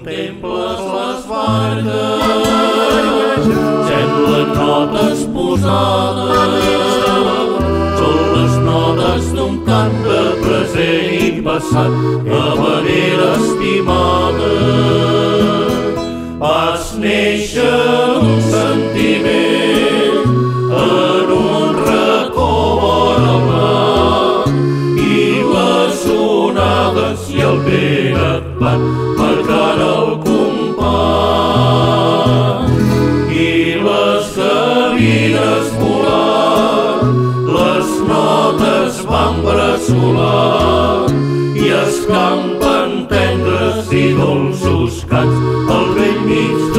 Contemples les barques, semblen notes posades, són les notes d'un cant de present i passat, habanera estimada. Vas néixer d'un sentiment en un racó vora el mar, i les onades i el vent et van marcant el compàs, i les gavines volant, les notes van bressolar, i escampen tendres i dolços cants al vell mig